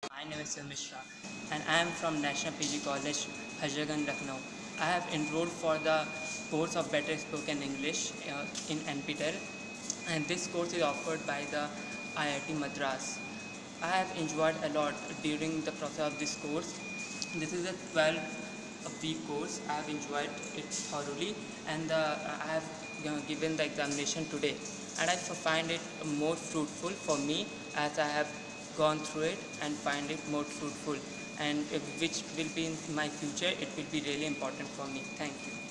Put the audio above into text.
My name is Sil Mishra and I am from National PG College, Hajraganj, Lucknow. I have enrolled for the course of Better Spoken English in NPTEL, and this course is offered by the IIT Madras. I have enjoyed a lot during the process of this course. This is a 12-week course. I have enjoyed it thoroughly, and I have given the examination today, and I find it more fruitful for me as I have gone through it and find it more fruitful, and which will be in my future. It will be really important for me. Thank you.